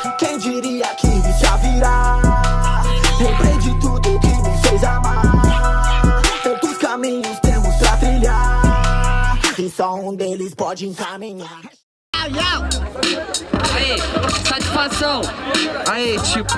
Quem diria que isso ia virar? Lembrei de tudo que me fez amar. Tantos caminhos temos pra trilhar, e só um deles pode encaminhar. Aí, satisfação. Aí,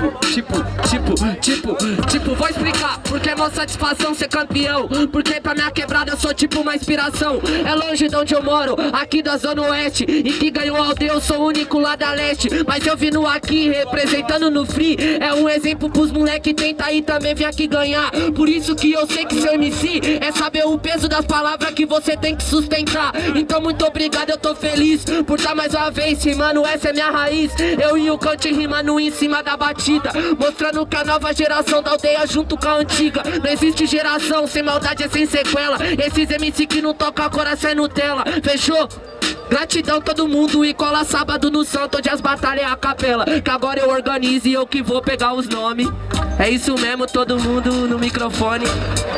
vou explicar porque é mó satisfação ser campeão. Porque pra minha quebrada eu sou tipo uma inspiração. É longe de onde eu moro, aqui da Zona Oeste, e que ganhou a aldeia, eu sou o único lá da Leste. Mas eu vindo aqui representando no free. É um exemplo pros moleque tenta aí também vir aqui ganhar. Por isso que eu sei que seu MC é saber o peso das palavras que você tem que sustentar. Então muito obrigado, eu tô feliz por estar mais uma vez rimando, essa é minha raiz. Eu e o Kant rimando em cima da batida, mostrando que a nova geração da aldeia junto com a antiga. Não existe geração sem maldade, é sem sequela. Esses MC que não tocam coração é Nutella. Fechou? Gratidão todo mundo e cola sábado no Santo, onde as batalhas é a capela. Que agora eu organizo e eu que vou pegar os nomes. É isso mesmo, todo mundo no microfone.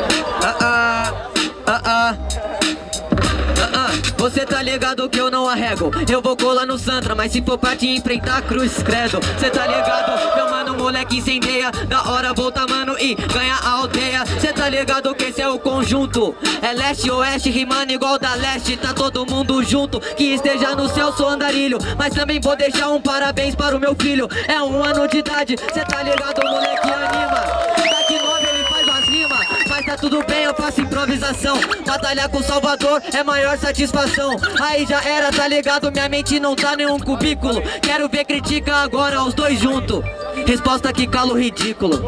Você tá ligado que eu não arrego. Eu vou colar no Santra, mas se for pra te enfrentar, cruz credo. Cê tá ligado, meu mano, moleque incendeia. Da hora volta, mano, e ganha a aldeia. Cê tá ligado que esse é o conjunto. É leste, oeste, rimando igual da leste. Tá todo mundo junto, que esteja no céu, sou andarilho. Mas também vou deixar um parabéns para o meu filho. É 1 ano de idade, cê tá ligado, moleque anima. Daqui 9 ele faz as rimas, mas tá tudo bem, eu faço improvisação. Batalhar com Salvador é maior satisfação. Aí já era, tá ligado, minha mente não tá nenhum cubículo. Quero ver critica agora, os dois juntos. Resposta que cala o ridículo.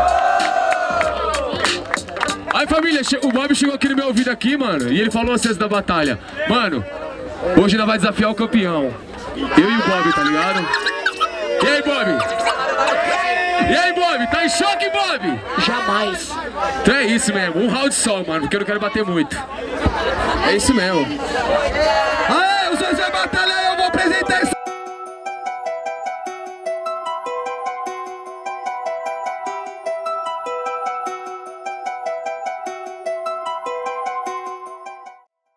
Aí família, o Bob chegou aqui no meu ouvido aqui, mano, e ele falou assim antes da batalha: mano, hoje nós vai desafiar o campeão. Eu e o Bob, tá ligado? E aí, Bob? E aí, Bob? Tá em choque, Bob? Jamais. Então é isso mesmo, um round só, mano, porque eu não quero bater muito. É isso mesmo.